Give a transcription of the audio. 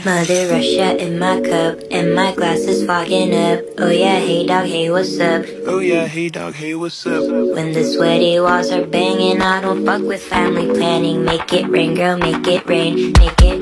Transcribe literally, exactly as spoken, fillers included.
Mother Russia in my cup, and my glass is fogging up. Oh yeah, hey dog, hey what's up? Oh yeah, hey dog, hey what's up? When the sweaty walls are banging, I don't fuck with family planning. Make it rain, girl, make it rain. Make it